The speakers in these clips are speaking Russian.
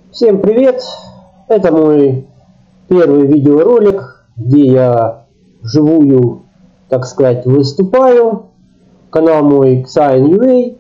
Всем привет! Это мой первый видеоролик, где я вживую, так сказать, выступаю. Канал мой Xine.ua.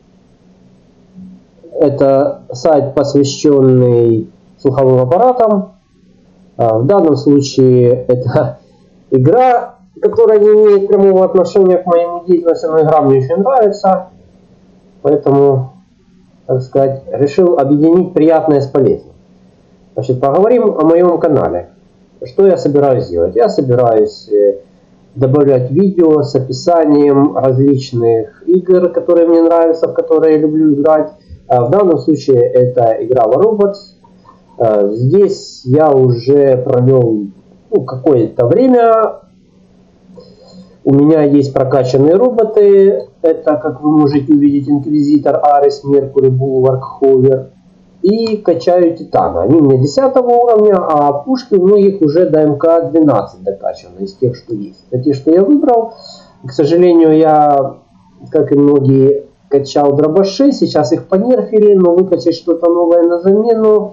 Это сайт, посвященный слуховым аппаратам. В данном случае это игра, которая не имеет прямого отношения к моему деятельности, но игра мне очень нравится. Поэтому, так сказать, решил объединить приятное с полезным. Значит, поговорим о моем канале. Что я собираюсь делать? Я собираюсь добавлять видео с описанием различных игр, которые мне нравятся, в которые я люблю играть. В данном случае это игра War Robots. Здесь я уже провел какое-то время. У меня есть прокачанные роботы. Это, как вы можете увидеть, Инквизитор, Арес, Меркурий, Булварк, Ховер. И качаю Титана. Они у меня 10 уровня, а пушки у многих уже до МК-12 докачаны из тех, что есть. Те, что я выбрал, к сожалению, я, как и многие, качал дробаши. Сейчас их понерфили, но выкачать что-то новое на замену.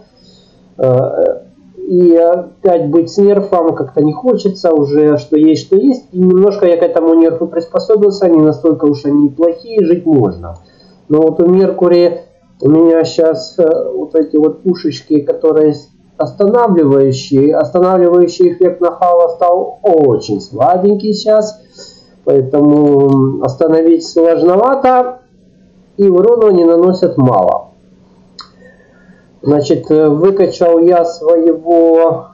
И опять быть с нерфом как-то не хочется, уже что есть, что есть. И немножко я к этому нерфу приспособился, не настолько уж они плохие, жить можно. Но вот у Меркурия у меня сейчас вот эти вот пушечки, которые останавливающий эффект нахала стал очень слабенький сейчас. Поэтому остановить сложновато, и урона они наносят мало. Значит, выкачал я своего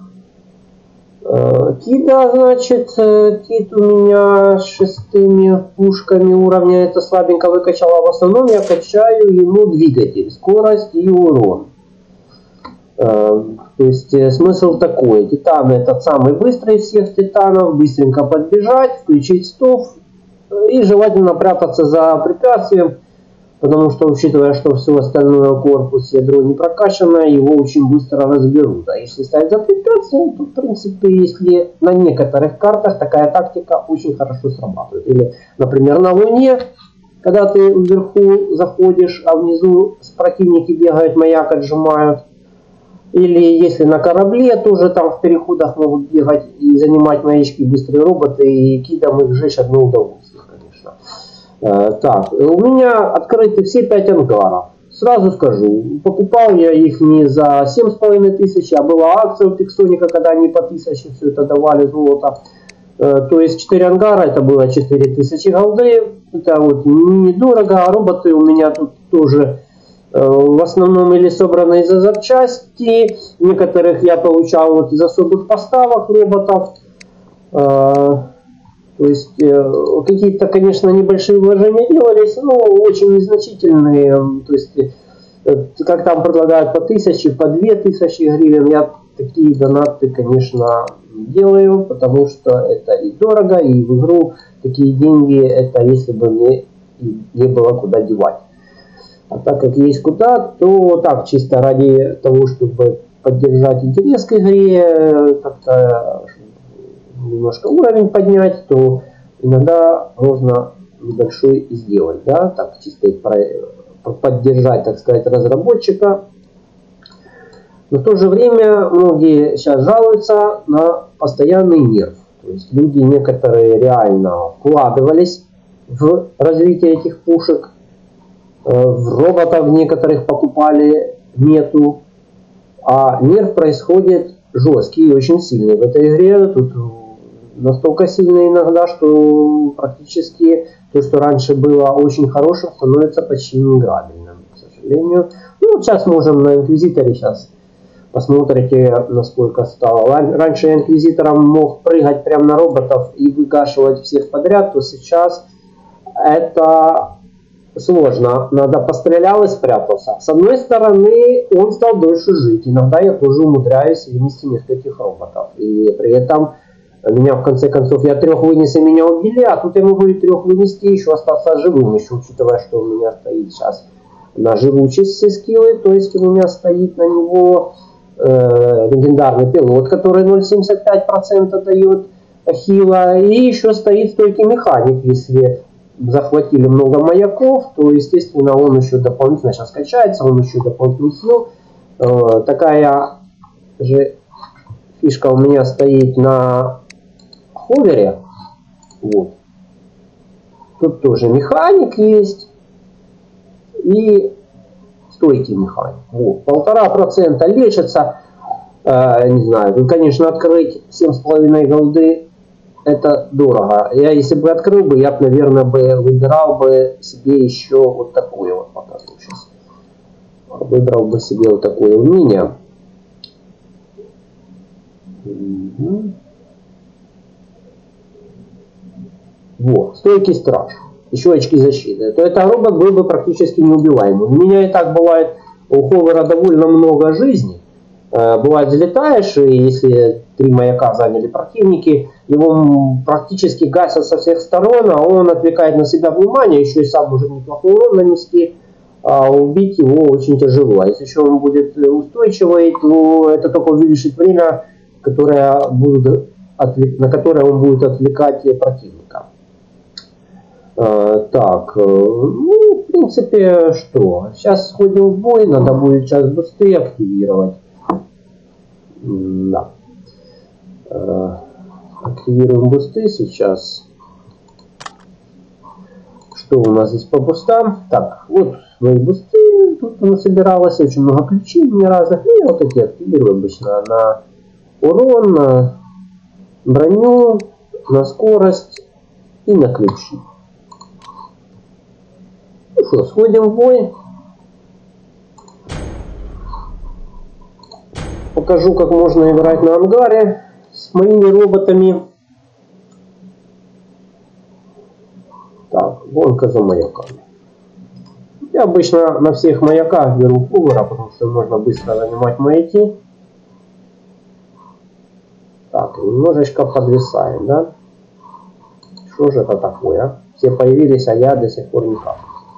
Кида, значит, Кид у меня с 6 пушками уровня, это слабенько выкачал, а в основном я качаю ему двигатель, скорость и урон. То есть смысл такой: Титан это самый быстрый из всех титанов, быстренько подбежать, включить стов и желательно прятаться за препятствием. Потому что, учитывая, что все остальное корпус ядро не прокачано, его очень быстро разберут. А если ставить за препятствием, то, в принципе, если на некоторых картах такая тактика очень хорошо срабатывает. Или, например, на Луне, когда ты вверху заходишь, а внизу противники бегают, маяк отжимают. Или если на корабле, тоже там в переходах могут бегать и занимать маячки быстрые роботы, и кидом их сжечь одно удовольствие, конечно. Так, у меня открыты все 5 ангаров. Сразу скажу, покупал я их не за 7500, а была акция у Пиксоника, когда они по 1000 все это давали золото. То есть 4 ангара, это было 4000 голды. Это вот недорого, а роботы у меня тут тоже в основном или собраны из-за запчасти. Некоторых я получал вот из особых поставок роботов. То есть какие-то, конечно, небольшие вложения делались, но очень незначительные. То есть, как там предлагают по 1000, по 2000 гривен, я такие донаты, конечно, делаю, потому что это и дорого, и в игру такие деньги, это если бы мне не было куда девать. А так как есть куда, то так, чисто ради того, чтобы поддержать интерес к игре, как-то немножко уровень поднять, то иногда можно небольшой сделать, да, так чисто поддержать, так сказать, разработчика. Но в то же время многие сейчас жалуются на постоянный нерв. То есть люди некоторые реально вкладывались в развитие этих пушек, в роботов некоторых покупали нету, а нерв происходит жесткий и очень сильный в этой игре. Тут настолько сильно иногда, что практически то, что раньше было очень хорошим, становится почти неиграбельным, к сожалению. Ну, сейчас можем на Инквизиторе, сейчас посмотрите, насколько стало. Раньше я Инквизитором мог прыгать прямо на роботов и выкашивать всех подряд, то сейчас это сложно. Надо пострелял и спрятался. С одной стороны, он стал дольше жить. Иногда я тоже умудряюсь вынести нескольких роботов. И при этом меня, в конце концов, я 3 вынес, и меня убили, а тут я могу и 3 вынести, и еще остаться живым, еще учитывая, что у меня стоит сейчас на живучесть все скиллы, то есть у меня стоит на него легендарный пилот, который 0,75% дает хила, и еще стоит стойкий механик. Если захватили много маяков, то, естественно, он еще дополнительно сейчас качается, он еще дополнительный хил Такая же фишка у меня стоит на ховере. Вот. Тут тоже механик есть. И стойкий механик. Вот. 1,5% лечится. Не знаю, ну, конечно, открыть 7,5 голды это дорого. Я если бы открыл бы, я бы, наверное, выбирал бы себе еще вот такое вот покажу сейчас. Выбрал бы себе вот такое умение. Вот, стойкий страж. Еще очки защиты. То это робот был бы практически неубиваемый. У меня и так бывает у ховера довольно много жизни. Бывает, залетаешь, и если 3 маяка заняли противники, его практически гасят со всех сторон, а он отвлекает на себя внимание, еще и сам может неплохой урон нанести, а убить его очень тяжело. Если еще он будет устойчивый, то это только увеличит время, на которое он будет отвлекать противника. Так, ну, в принципе, что? Сейчас сходим в бой, надо будет сейчас быстрее активировать. Да. Активируем бусты сейчас. Что у нас здесь по бустам? Так, вот мои бусты. Тут насобиралось очень много ключей не разных. И вот эти активируем обычно на урон, на броню, на скорость и на ключи. Ну что, сходим в бой. Покажу, как можно играть на ангаре с моими роботами. Так, гонка за маяками. Я обычно на всех маяках беру ховера, потому что можно быстро занимать маяки. Так, немножечко подвисаем, да? Что же это такое? Все появились, а я до сих пор никак.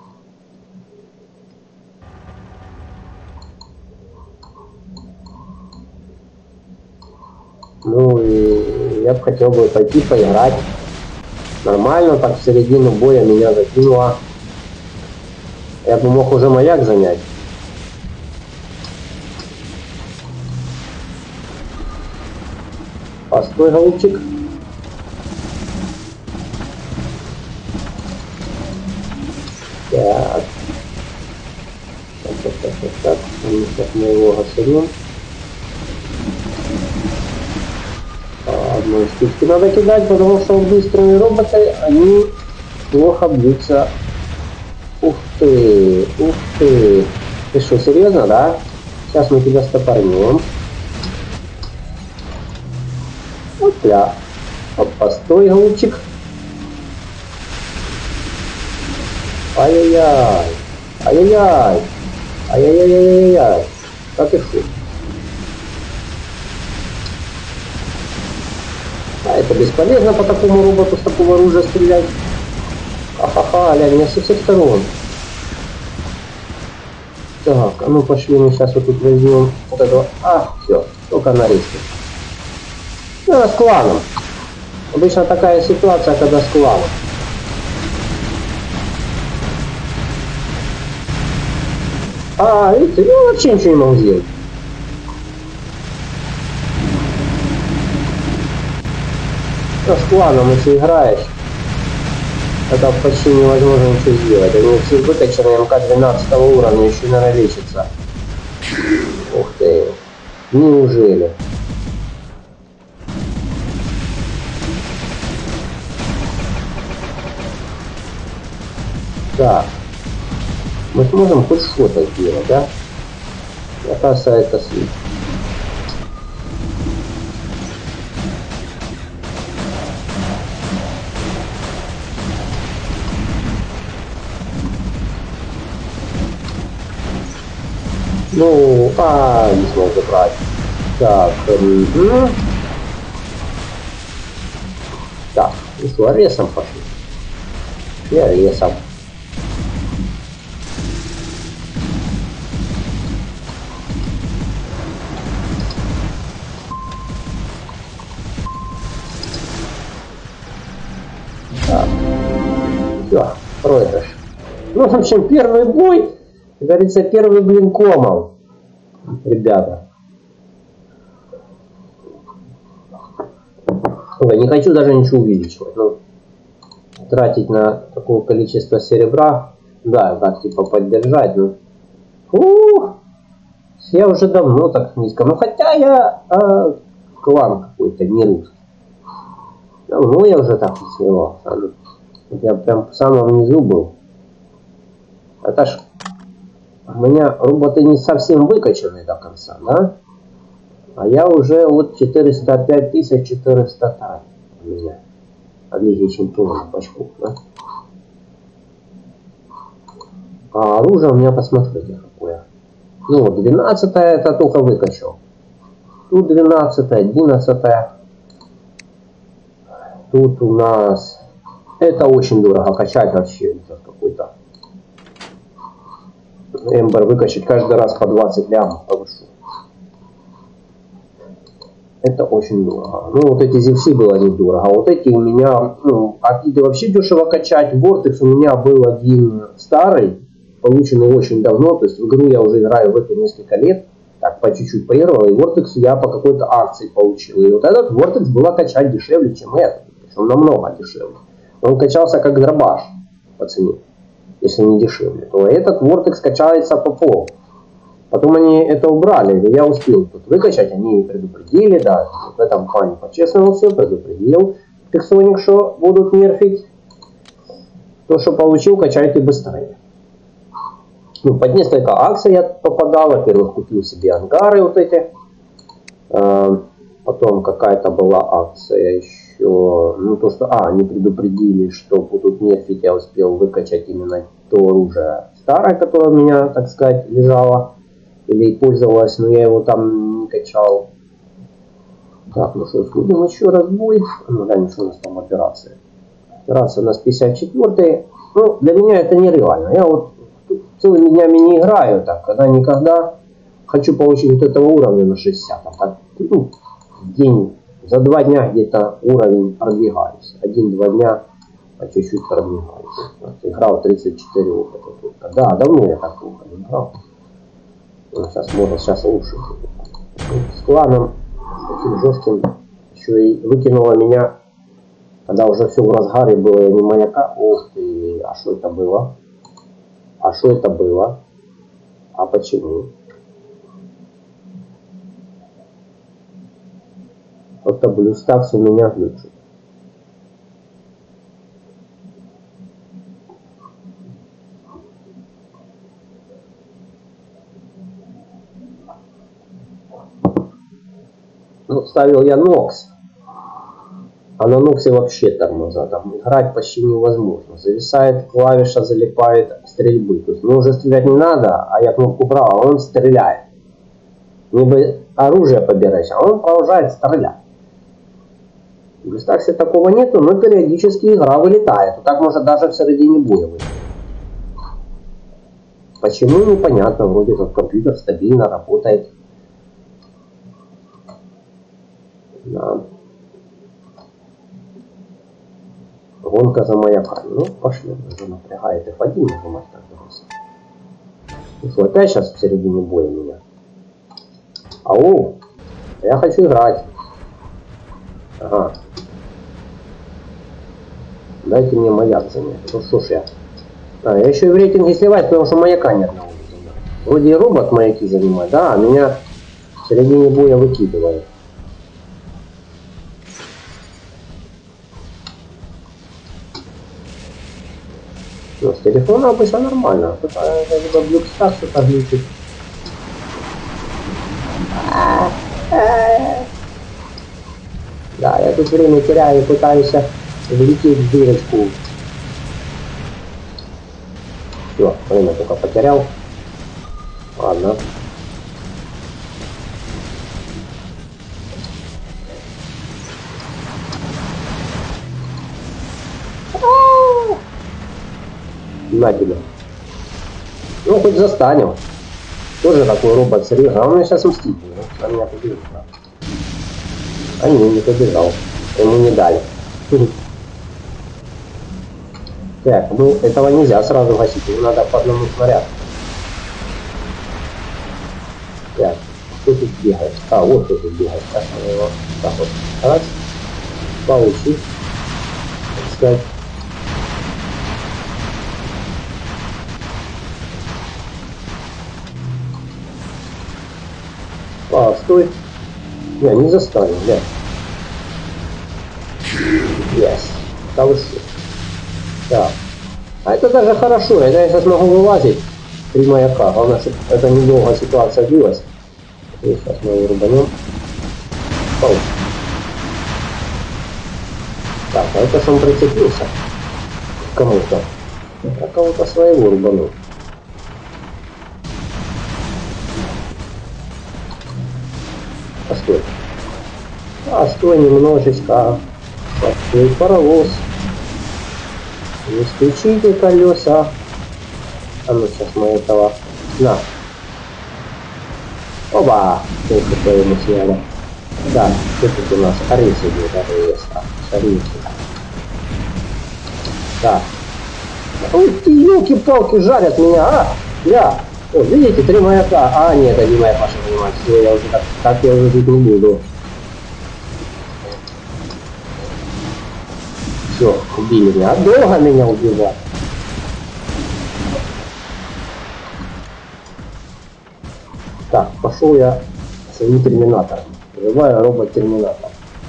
Ну и я бы хотел бы пойти поиграть. Нормально, так в середину боя меня закинуло. Я бы мог уже маяк занять. Постой, голубчик. Так. Так. Сейчас мы его гасырем. Одной штучки надо кидать, потому что быстрые роботы, они плохо бьются. Ух ты, ух ты. Ты что, серьезно, да? Сейчас мы тебя стопорнем. Опля. Оп, постой, голубчик. Ай-яй-яй. Ай-яй-яй. Ай-яй-яй-яй-яй. Так и что? А это бесполезно по такому роботу с такого оружия стрелять. Ха-ха-ха, ля, меня со всех сторон. Так, а ну пошли, мы сейчас вот тут возьмем вот этого. А, все, только на риске. Ну, с кланом. Обычно такая ситуация, когда с кланом. А, видите, ну вообще ничего не могу сделать. Но с кланом, если играешь, это почти невозможно ничего сделать. Они все выкачаны МК 12 уровня, еще, наверное, лечится. Ух ты. Неужели? Так. Мы сможем хоть что-то сделать, да? Оказывается, это слив. Ну, не смог забрать. Так, так, ну что, аресом пошли. И аресом. Так, все, проигрыш. Ну, в общем, первый бой, как говорится, первый блин комом. ребята. Ой, не хочу даже ничего увеличивать. Ну, тратить на такое количество серебра. Да, так типа поддержать. Ну, я уже давно так низко. Ну хотя я клан какой-то не русский. Давно я уже так не сливался. Я прям в самом низу был. Это ж у меня роботы не совсем выкачаны до конца, да? А я уже вот 405 400 тратил у меня. От Лиги Чемпионов очков, да? А оружие у меня, посмотрите, какое. Ну вот 12 это только выкачал. Тут 12, 11. Тут у нас... Это очень дорого качать вообще. Какой-то Эмбер выкачать каждый раз по 20 лямов повышу. Это очень дорого. Ну вот эти зевси было недорого. А вот эти у меня... Ну, Аркиды вообще дешево качать. Вортекс у меня был один старый. Полученный очень давно. То есть в игру я уже играю в эту несколько лет. Так, по чуть-чуть поигрывал. И Вортекс я по какой-то акции получил. И вот этот Вортекс было качать дешевле, чем этот. Причем намного дешевле. Он качался как дробаш по цене. Если не дешевле. То этот Вортекс качается по полу. Потом они это убрали. Я успел тут выкачать. Они предупредили. Да, в этом плане по-честному все. Предупредил Тексоник, что будут нерфить. То, что получил, качайте быстрее. Ну, под несколько акций я попадал. Во-первых, купил себе ангары вот эти. Потом какая-то была акция еще. Ну, то, что... они предупредили, что будут нерфить. Я успел выкачать именно то оружие старое, которое у меня, так сказать, лежало. Или пользовалось, но я его там не качал. Так, ну что, будем еще раз бой. Ну, да, что у нас там операция. Операция у нас 54-й. Ну, для меня это нереально. Я вот целыми днями не играю так, когда-никогда хочу получить вот этого уровня на 60. А так, ну, в день, за 2 дня где-то уровень продвигаюсь. 1-2 дня по чуть-чуть продвигаюсь. Вот, играл 34 опыта только. Да, давно я так плохо не играл. Ну, сейчас лучше. С кланом, таким жестким, еще и выкинула меня, когда уже все в разгаре было, я не маяка. Ух ты, а что это было? А что это было? А почему? Вот-то блюстакс у меня глючит. Ну, ставил я Нокс. А на Ноксе вообще тормоза. Там играть почти невозможно. Зависает клавиша, залипает стрельбы. То есть мне уже стрелять не надо, а я кнопку брал, а он стреляет. Мне бы оружие побирать, а он продолжает стрелять. В Блюстаксе такого нету, но периодически игра вылетает. Вот так может даже в середине боя вылететь. Почему, непонятно. Вроде как компьютер стабильно работает. Да. Гонка за маяками. Ну, пошли. Уже напрягает F1 нажимать каждый раз. Ну что, опять сейчас в середине боя меня. Ау! Я хочу играть. Ага. Дайте мне маяк занять. Ну что ж я. Я еще и в рейтинге сливаюсь, потому что маяка нет на улице. Вроде и робот маяки занимает, да, а меня в середине боя выкидывает. Но с телефона обычно нормально. Либо блюкстар что-то глючит. Да, я тут время теряю и пытаюсь влететь в дырочку. Все, время только потерял. Ладно. На тебя. Ну, хоть застанем. Тоже такой робот серьезный. А он меня сейчас мстительный. А меня побежит. А не побежал. Ему не дали. Так, ну этого нельзя сразу гасить. Ему надо по одному снаряду. опять. Кто тут бегает? А, вот кто тут бегает. Так, его так вот. Раз. Получи. Так сказать. А, стой. Не заставил, да. Yes. Да вы что? Так. А это даже хорошо. Это я сейчас могу вылазить 3 маяка. Главное, чтобы это недолго ситуация длилась. И сейчас мы его рубанем. Пау. Так, а это что он прицепился к кому-то. А кого-то своего рубанул. Постой. Постой немножечко. Постой, паровоз. Не стучите колеса. А ну сейчас мы этого. На. Оба! Только ему сняли. Да, что тут у нас? Орицы идет, орицы. Да. Ой, ты елки-палки жарят меня, а? Да. О, видите, 3 маяка. А, нет, это не моя Паша, понимаете. Все, я уже так я уже жить не буду. Все, убили меня. А долго меня убивать? Так, пошел я своим терминатором. Вызываю робот-терминатор.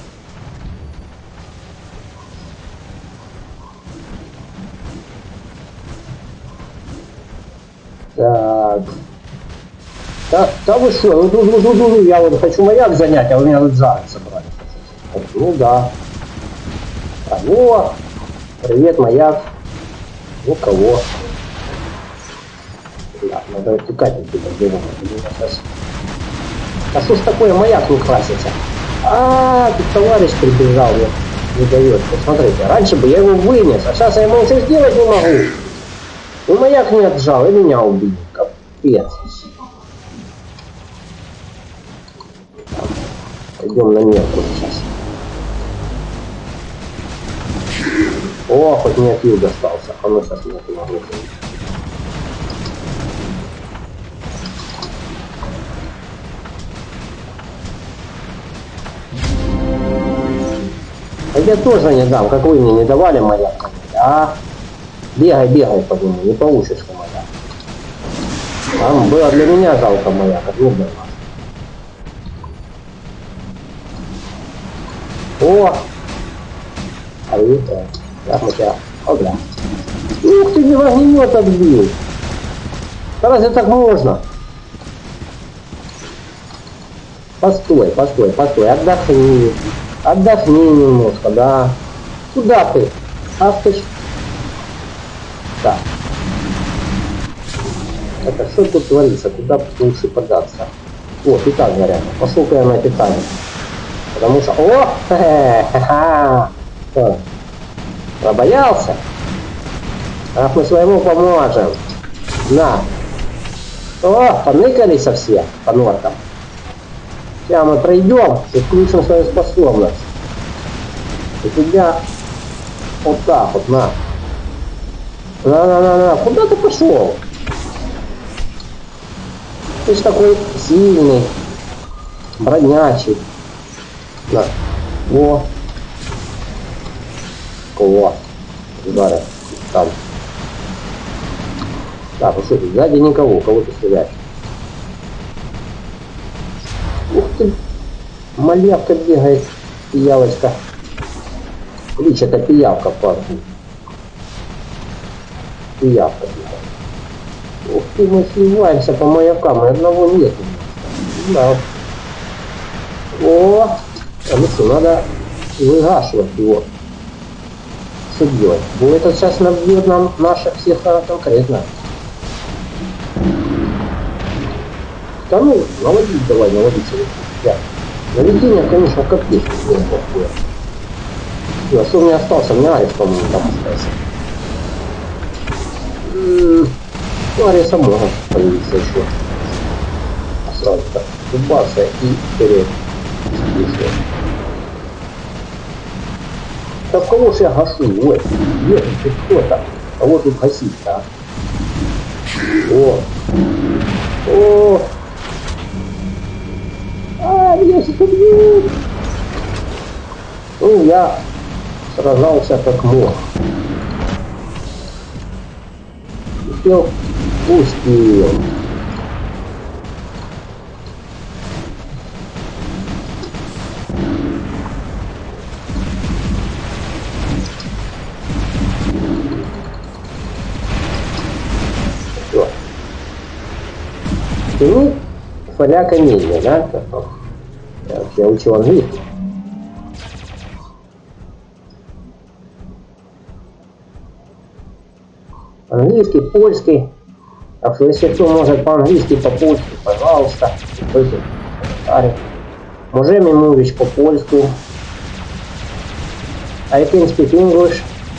Так. Да вы что? Ну, я вот хочу маяк занять, а вы меня тут за собрали. Ну да. Алло. Привет, маяк. Ну кого? Да, надо утекать отсюда. Сейчас. А что ж такое, маяк не красится? А, тут товарищ прибежал, мне не дает. Посмотрите, раньше бы я его вынес, а сейчас я ему ничего сделать не могу. Ну маяк не отжал, и меня убили. Капец. Идем на мерку сейчас. О, хоть мне фил достался. А ну сейчас мне не могу. А я тоже не дам, как вы мне не давали маяк. А? Бегай по нему, не получишь маяк. Там было для меня жалко маяк, а не было. О! А это, я хотя, о, бля. Ух ты, не огнемет отбил. Да разве так можно? Постой, отдохни. Отдохни немножко, да. Куда ты? Ах ты ж. Так. Это что тут творится? Куда лучше податься? О, питание горят. Пошел-ка я на питание. Потому что... О! Ха-ха! Пробоялся? Ах, мы своему поможем. На. О, поныкались все по норкам. Сейчас мы пройдем и включим свою способность. У тебя вот так вот, на. На. Куда ты пошел? Ты ж такой сильный, бродячий. На. О. Ударил. Там. Так, ну что ты, сзади никого, кого ты стреляешь? Ух ты, малявка бегает, пиявочка. Клич, это пиявка, парень. Пиявка бегает. Ух ты, мы сливаемся по маякам, и одного нет. Да. О, а ну что, надо выращивать его. Что делать? Бо это сейчас набьет нам наших всех конкретно. Да ну, наводить давай, Да. Наведение, конечно, капец, не плохое. А что у меня остался? У меня Арис, по-моему, там остался. Ну, Ариса может появиться еще. А сразу так, дубаться и вперед. Да в кого ж я гашу? Ой, нет, ты кто-то. Кого тут гасить-то, а? О! меня сейчас убьют. Ну, я сражался как мог. Успел? Успел. Все. Тяни поляка медля, да? Я учил английский. Английский, польский. Так что если кто может по-английски, по-польски, пожалуйста, пишите комментарий. Можем ему по-польски. I can speak English.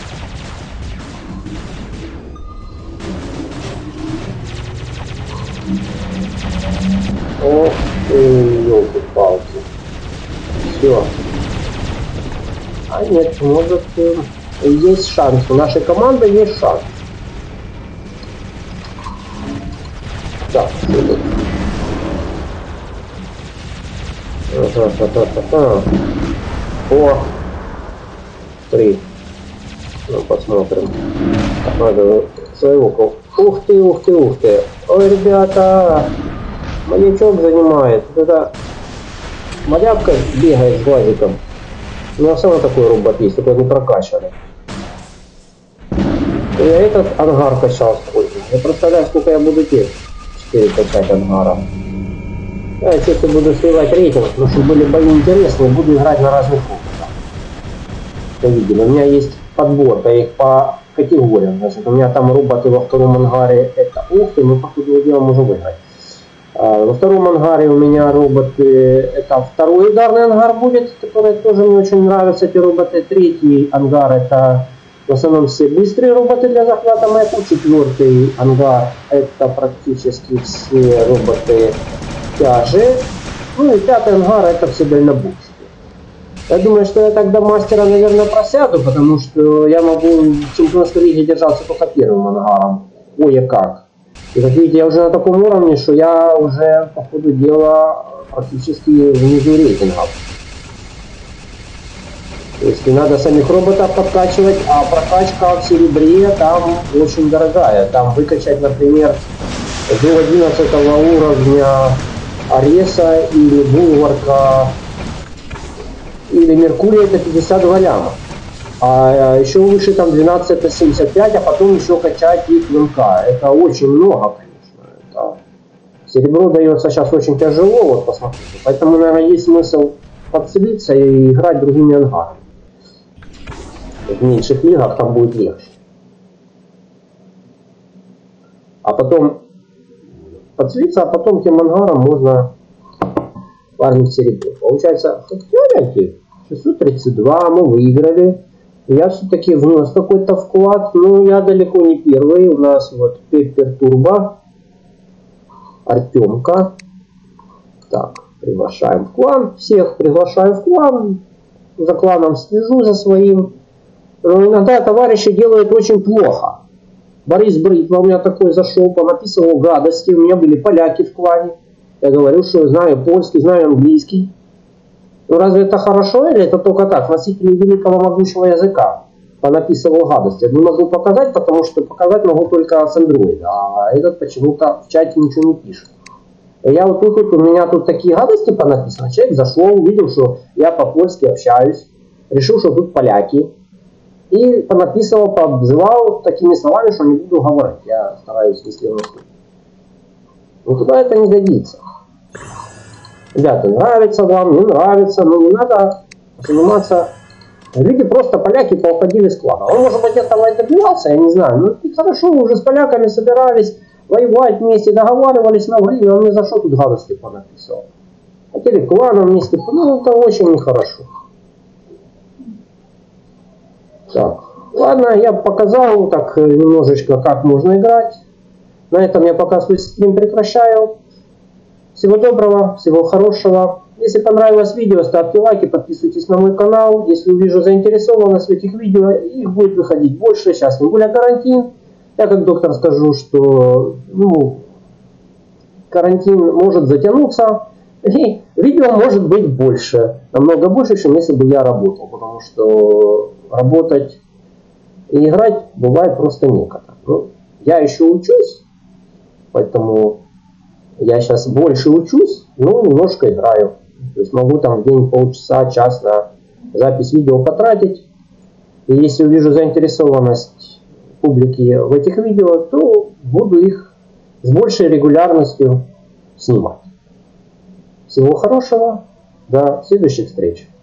Ох ты, елки-палки. Все. А нет, может, есть шанс. У нашей команды есть шанс. Так, О, 3. Ну, посмотрим. Так, надо своего. Ух ты, ух ты, ух ты. Ой, ребята, маячок занимает. Это малявка бегает с глазиком. Ну, а сам такой робот есть, только не прокачанный. Я этот ангар качал сколько. Я представляю, сколько я буду теперь 4 качать ангара. Я если буду сливать рейтинг, но чтобы были бои интересные, буду играть на разных уровнях. Вы видели, у меня есть подборка их по категориям. Значит, у меня там роботы во втором ангаре, это ух ты, мы по ходу дела можем выиграть. Во втором ангаре у меня роботы, это второй ударный ангар будет, который тоже мне очень нравится, эти роботы. Третий ангар это в основном все быстрые роботы для захвата мэпа. Четвертый ангар это практически все роботы тяжи. Ну и пятый ангар это все дальнобойщики. Я думаю, что я тогда мастера, наверное, просяду, потому что я могу в чемпионской лиге держаться только первым ангаром. Кое-как. И как видите, я уже на таком уровне, что я уже по ходу дела практически внизу рейтингов. То есть не надо самих роботов подкачивать, а прокачка в серебре там очень дорогая. Там выкачать, например, до 11 уровня Ареса или Булварка или Меркурия это 52 ляма. А еще выше там 12 это 75, а потом еще качать их в МК. Это очень много, конечно. Это... Серебро дается сейчас очень тяжело, вот посмотрите. Поэтому, наверное, есть смысл подцепиться и играть другими ангарами. В меньших лигах там будет легче. А потом подцепиться, а потом тем ангаром можно парнить серебро. Получается, как теория, 632 мы выиграли. Я все-таки внес какой-то вклад, но я далеко не первый. У нас вот Пеппер Турбо, Артемка. Так, приглашаем в клан. Всех приглашаю в клан. За кланом слежу, за своим. Но иногда товарищи делают очень плохо. Борис Бритва у меня такой зашел, понаписывал гадости. У меня были поляки в клане. Я говорю, что знаю польский, знаю английский. Ну разве это хорошо или это только так? Носитель великого могучего языка понаписывал гадости. Я не могу показать, потому что показать могу только с андроида. А этот почему-то в чате ничего не пишет. Я вот тут, у меня тут такие гадости понаписаны. Человек зашел, увидел, что я по-польски общаюсь. Решил, что тут поляки. И понаписывал, пообзывал такими словами, что не буду говорить. Я стараюсь не слезать. Ну туда это не годится. Ребята, нравится вам, не нравится, но не надо заниматься. Люди просто поляки поуходили с клана. Он, может быть, этого и добивался, я не знаю. Ну и хорошо, вы уже с поляками собирались воевать вместе, договаривались на время, он мне за что тут гадости понаписал. Хотели кланом вместе, ну это очень нехорошо. Так, ладно, я показал так немножечко, как можно играть. На этом я пока свой стрим прекращаю. Всего доброго, всего хорошего. Если понравилось видео, ставьте лайки, подписывайтесь на мой канал. Если увижу заинтересованность в этих видео, их будет выходить больше. Сейчас тем более карантин. Я как доктор скажу, что карантин может затянуться. И видео может быть больше, намного больше, чем если бы я работал, потому что работать и играть бывает просто некогда. Ну, я еще учусь, поэтому я сейчас больше учусь, но немножко играю. То есть могу там в день полчаса, час на запись видео потратить. И если увижу заинтересованность публики в этих видео, то буду их с большей регулярностью снимать. Всего хорошего, до следующих встреч.